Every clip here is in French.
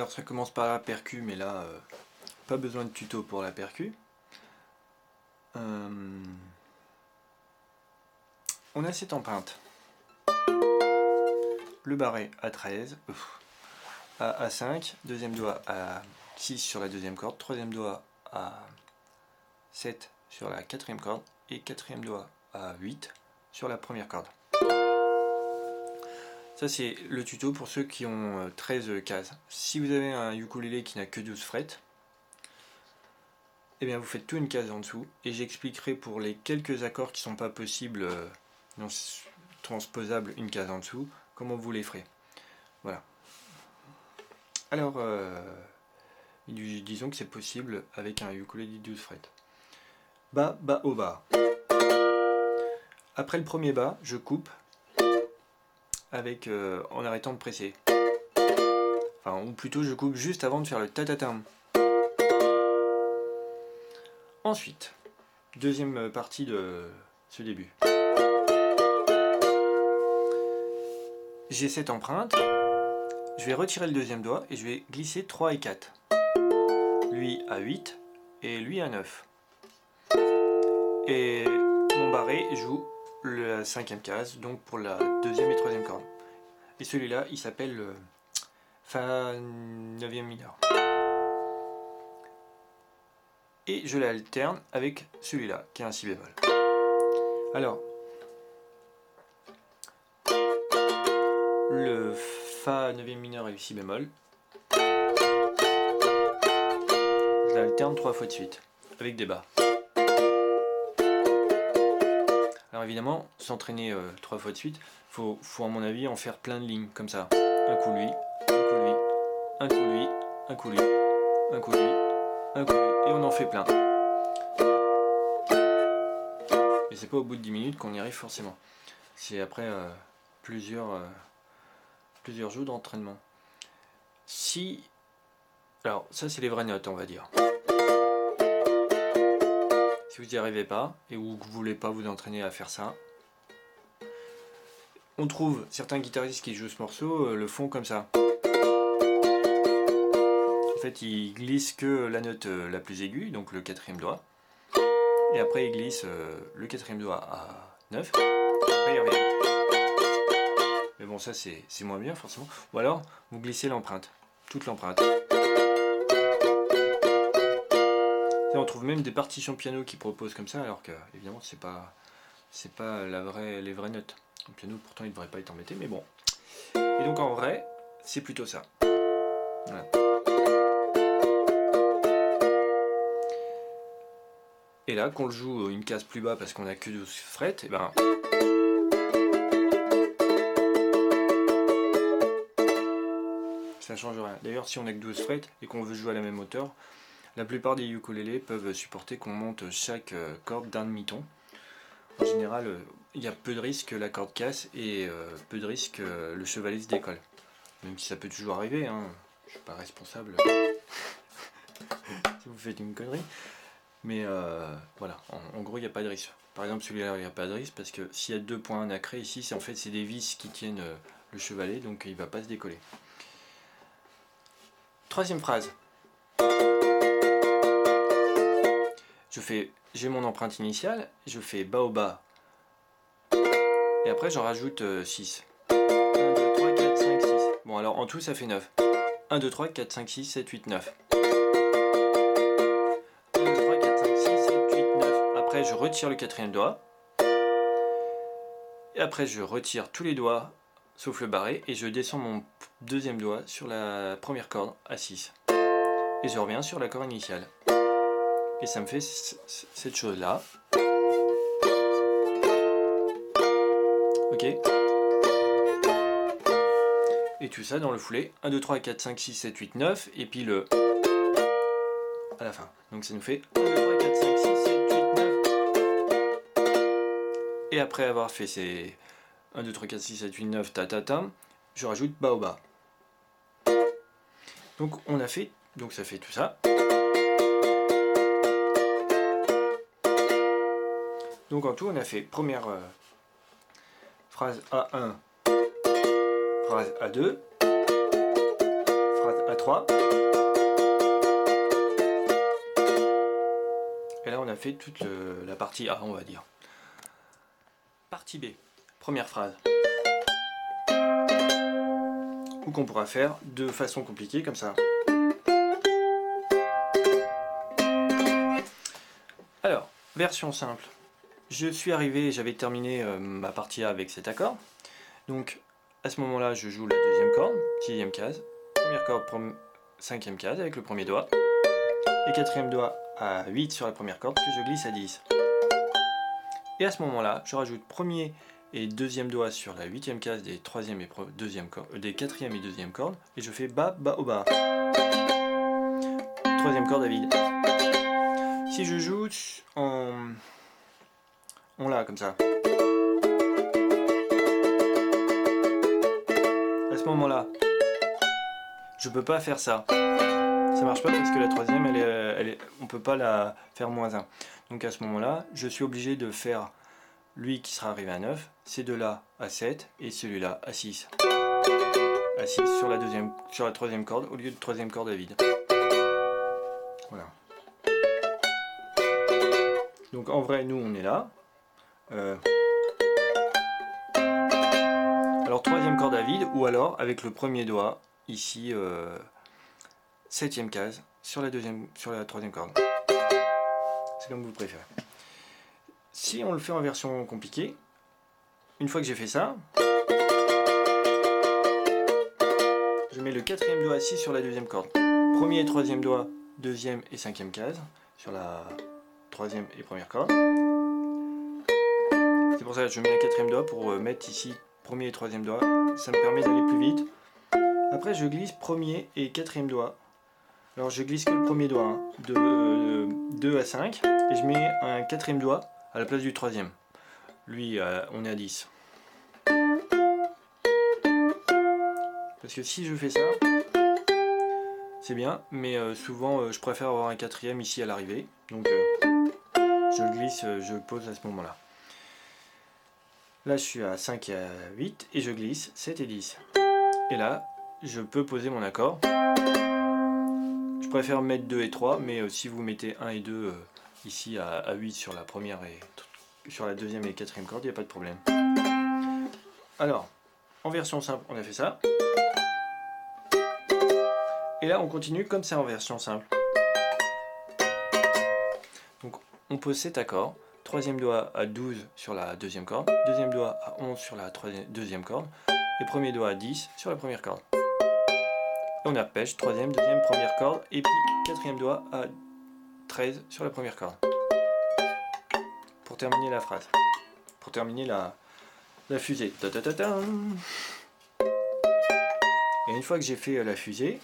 Alors ça commence par la percu, mais là, pas besoin de tuto pour la percu. On a cette empreinte. Le barré à 13, à 5, deuxième doigt à 6 sur la deuxième corde, troisième doigt à 7 sur la quatrième corde, et quatrième doigt à 8 sur la première corde. Ça c'est le tuto pour ceux qui ont 13 cases. Si vous avez un ukulélé qui n'a que 12 frettes, eh bien vous faites tout une case en dessous, et j'expliquerai pour les quelques accords qui ne sont pas possibles, non transposables, une case en dessous, comment vous les ferez. Voilà. Alors, disons que c'est possible avec un ukulélé 12 frettes. Bas, bas, au bas. Après le premier bas, je coupe avec, en arrêtant de presser. Enfin, ou plutôt je coupe juste avant de faire le tatatam. Ensuite, deuxième partie de ce début. J'ai cette empreinte, je vais retirer le deuxième doigt et je vais glisser 3 et 4. Lui à 8 et lui à 9. Et mon barré joue la cinquième case, donc pour la deuxième et troisième corde. Et celui-là, il s'appelle Fa 9e mineur. Et je l'alterne avec celui-là, qui est un si bémol. Alors, le Fa 9e mineur et le si bémol, je l'alterne 3 fois de suite, avec des bas. Alors évidemment, s'entraîner 3 fois de suite, faut à mon avis en faire plein de lignes, comme ça. Un coup lui, un coup lui, un coup lui, un coup lui, un coup lui, un coup lui, et on en fait plein. Et c'est pas au bout de 10 minutes qu'on y arrive forcément. C'est après plusieurs jours d'entraînement. Alors ça c'est les vraies notes, on va dire. Si vous n'y arrivez pas, et ou que vous ne voulez pas vous entraîner à faire ça, on trouve certains guitaristes qui jouent ce morceau le font comme ça. En fait, ils glissent que la note la plus aiguë, donc le quatrième doigt, et après ils glissent le quatrième doigt à 9, après ils reviennent. Mais bon, ça c'est moins bien forcément. Ou alors, vous glissez l'empreinte, toute l'empreinte. On trouve même des partitions piano qui proposent comme ça, alors que évidemment c'est pas les vraies notes. Le piano pourtant il devrait pas être embêté, mais bon. Et donc en vrai, c'est plutôt ça. Voilà. Et là, qu'on le joue une case plus bas parce qu'on a que 12 frettes, et ben ça change rien. D'ailleurs, si on a que 12 frettes et qu'on veut jouer à la même hauteur, la plupart des ukulélés peuvent supporter qu'on monte chaque corde d'un demi-ton. En général, il y a peu de risques que la corde casse et peu de risques que le chevalet se décolle. Même si ça peut toujours arriver, hein. Je suis pas responsable si vous faites une connerie. Mais voilà, en gros il n'y a pas de risque. Par exemple celui-là il n'y a pas de risque parce que s'il y a 2 points nacrés ici, c'est des vis qui tiennent le chevalet, donc il ne va pas se décoller. Troisième phrase. J'ai mon empreinte initiale, je fais bas au bas, et après j'en rajoute 6. 1, 2, 3, 4, 5, 6. Bon alors en tout ça fait 9. 1, 2, 3, 4, 5, 6, 7, 8, 9. 1, 2, 3, 4, 5, 6, 7, 8, 9. Après je retire le quatrième doigt. Et après je retire tous les doigts, sauf le barré, et je descends mon deuxième doigt sur la première corde à 6. Et je reviens sur l'accord initial. Et ça me fait cette chose-là. Ok. Et tout ça dans le foulé. 1, 2, 3, 4, 5, 6, 7, 8, 9. Et puis le à la fin. Donc ça nous fait 1, 2, 3, 4, 5, 6, 7, 8, 9. Et après avoir fait ces 1, 2, 3, 4, 6, 7, 8, 9, ta ta ta, je rajoute bas au bas. Donc on a fait, donc ça fait tout ça. Donc en tout on a fait première phrase A1, phrase A2, phrase à 3. Et là on a fait toute la partie A, on va dire. Partie B, première phrase. Ou qu'on pourra faire de façon compliquée comme ça. Alors, version simple. Je suis arrivé, j'avais terminé ma partie A avec cet accord. Donc à ce moment-là, je joue la deuxième corde, sixième case, première corde, cinquième case avec le premier doigt, et quatrième doigt à 8 sur la première corde que je glisse à 10. Et à ce moment-là, je rajoute premier et deuxième doigt sur la huitième case des troisième et deuxième des quatrième et deuxième cordes, et je fais bas, bas, au bas. Troisième corde à vide. Si je joue en la comme ça, à ce moment-là, je peux pas faire ça. Ça marche pas parce que la troisième, on peut pas la faire -1. Donc à ce moment-là, je suis obligé de faire lui qui sera arrivé à 9, ces deux-là à 7 et celui-là à 6. À 6 sur la troisième corde au lieu de troisième corde à vide. Voilà. Donc en vrai, nous on est là. Alors troisième corde à vide ou alors avec le premier doigt ici. Septième case sur la troisième corde. C'est comme vous le préférez. Si on le fait en version compliquée, une fois que j'ai fait ça, je mets le quatrième doigt assis sur la deuxième corde. Premier et troisième doigt, deuxième et cinquième case sur la troisième et première corde. C'est pour ça que je mets un quatrième doigt pour mettre ici premier et troisième doigt. Ça me permet d'aller plus vite. Après je glisse premier et quatrième doigt. Alors je glisse que le premier doigt, hein, de 2 à 5, et je mets un quatrième doigt à la place du troisième. Lui, on est à 10. Parce que si je fais ça, c'est bien, mais souvent je préfère avoir un quatrième ici à l'arrivée. Donc je glisse, je pose à ce moment-là. Là je suis à 5 et à 8, et je glisse 7 et 10. Et là, je peux poser mon accord. Je préfère mettre 2 et 3, mais si vous mettez 1 et 2 ici à 8 sur la première et sur la deuxième et quatrième corde, il n'y a pas de problème. Alors, en version simple, on a fait ça. Et là, on continue comme ça en version simple. Donc, on pose cet accord. Troisième doigt à 12 sur la deuxième corde. Deuxième doigt à 11 sur la deuxième corde. Et premier doigt à 10 sur la première corde. On arpège, troisième, deuxième, première corde, et puis quatrième doigt à 13 sur la première corde. Pour terminer la phrase. Pour terminer la fusée. Ta -ta -ta -ta. Et une fois que j'ai fait la fusée,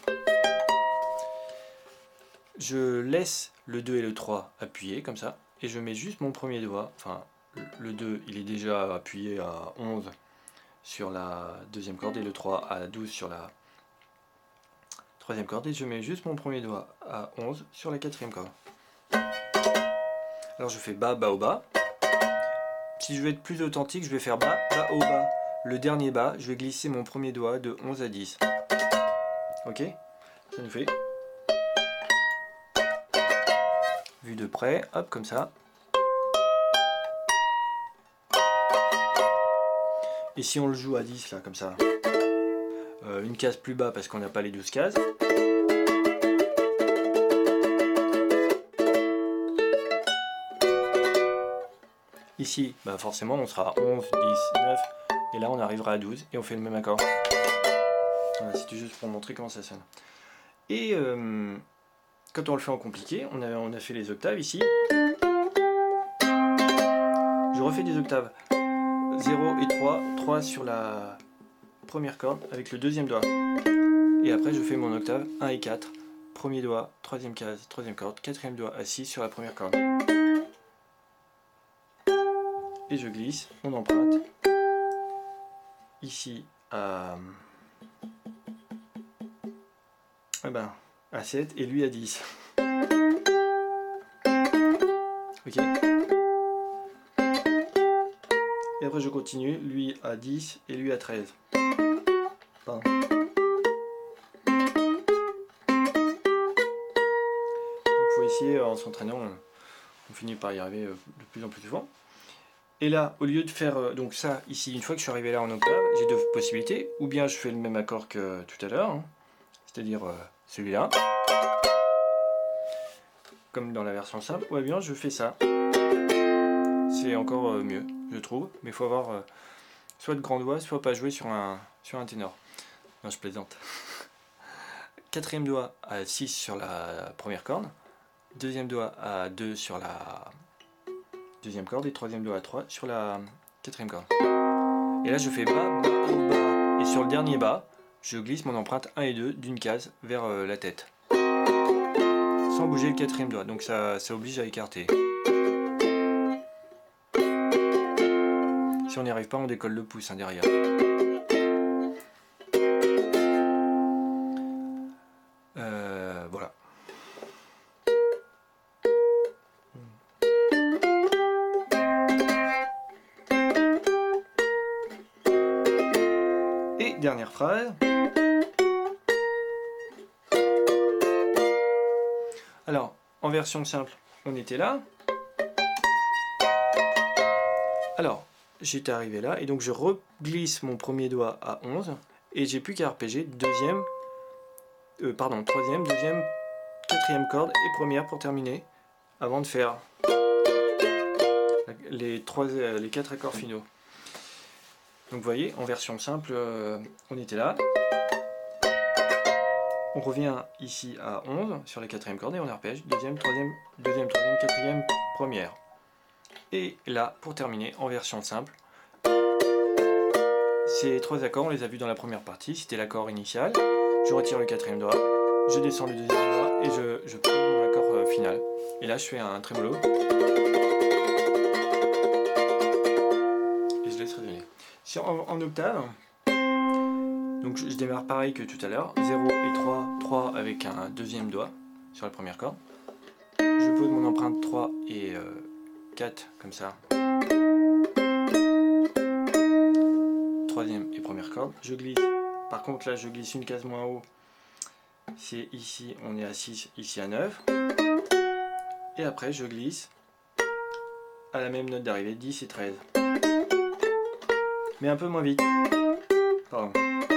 je laisse le 2 et le 3 appuyés comme ça, et je mets juste mon premier doigt, enfin le 2 il est déjà appuyé à 11 sur la deuxième corde, et le 3 à 12 sur la troisième corde, et je mets juste mon premier doigt à 11 sur la quatrième corde. Alors je fais bas, bas, au bas. Si je veux être plus authentique, je vais faire bas, bas, au bas. Le dernier bas, je vais glisser mon premier doigt de 11 à 10. Ok? Ça nous fait. Vu de près, hop, comme ça. Et si on le joue à 10, là, comme ça, une case plus bas parce qu'on n'a pas les 12 cases. Ici, bah forcément, on sera à 11, 10, 9, et là on arrivera à 12, et on fait le même accord. Voilà, c'était juste pour montrer comment ça sonne. Et quand on le fait en compliqué, on a fait les octaves ici. Je refais des octaves 0 et 3, 3 sur la première corde avec le deuxième doigt. Et après je fais mon octave 1 et 4, premier doigt, troisième case, troisième corde, quatrième doigt à 6 sur la première corde. Et je glisse, on emprunte ici à 7 et lui à 10. Ok. Et après je continue, lui à 10 et lui à 13. Pardon. s'entraînant, on finit par y arriver de plus en plus souvent. Et là, au lieu de faire donc ça ici, une fois que je suis arrivé là en octave, j'ai deux possibilités. Ou bien je fais le même accord que tout à l'heure, hein, c'est-à-dire celui-là, comme dans la version simple, ou bien je fais ça. C'est encore mieux, je trouve, mais il faut avoir soit de grands doigts, soit pas jouer sur un ténor. Non, je plaisante. Quatrième doigt à 6 sur la première corde, deuxième doigt à 2 sur la deuxième corde et troisième doigt à 3 sur la quatrième corde. Et là je fais bas, bas, bas. Et sur le dernier bas, je glisse mon empreinte 1 et 2 d'une case vers la tête. Sans bouger le quatrième doigt, donc ça oblige à écarter. Si on n'y arrive pas, on décolle le pouce derrière. Voilà. Et dernière phrase. Alors, en version simple, on était là. Alors, j'étais arrivé là, et donc je reglisse mon premier doigt à 11, et j'ai plus qu'à arpéger troisième, deuxième, quatrième corde et première pour terminer, avant de faire les 4 accords finaux. Donc vous voyez, en version simple, on était là. On revient ici à 11 sur la quatrième corde et on arpège deuxième, troisième, quatrième, première. Et là, pour terminer, en version simple, ces 3 accords, on les a vus dans la première partie. C'était l'accord initial, je retire le quatrième doigt, je descends le deuxième doigt et je prends mon accord final. Et là, je fais un trémolo. Et je laisse résonner. Si en octave, donc je démarre pareil que tout à l'heure, 0 et 3, 3 avec un deuxième doigt sur la première corde. Je pose mon empreinte 3 et 4 comme ça. Troisième et première corde, je glisse. Par contre là je glisse une case moins haut. C'est ici on est à 6, ici à 9. Et après je glisse à la même note d'arrivée, 10 et 13. Mais un peu moins vite. Pardon.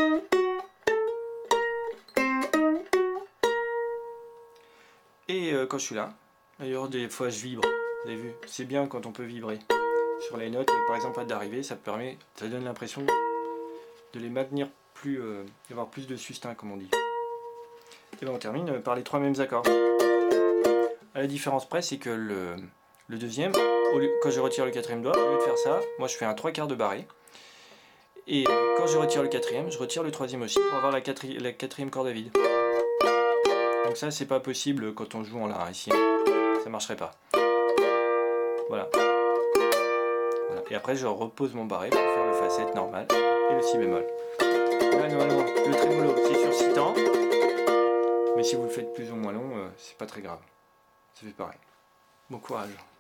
Et quand je suis là, d'ailleurs des fois je vibre, vous avez vu, c'est bien quand on peut vibrer. Sur les notes, par exemple à d'arrivée, ça donne l'impression de les maintenir plus, d'avoir plus de sustain comme on dit. Et bien on termine par les 3 mêmes accords. À la différence près, c'est que le deuxième, quand je retire le quatrième doigt, au lieu de faire ça, moi je fais un 3/4 de barré. Et quand je retire le quatrième, je retire le troisième aussi pour avoir la quatrième corde à vide. Donc ça c'est pas possible quand on joue en la ici, ça marcherait pas. Voilà. Et après je repose mon barré pour faire le fa7 normal et le si bémol. Là normalement le trémolo c'est sur 6 temps, mais si vous le faites plus ou moins long, c'est pas très grave. Ça fait pareil. Bon courage.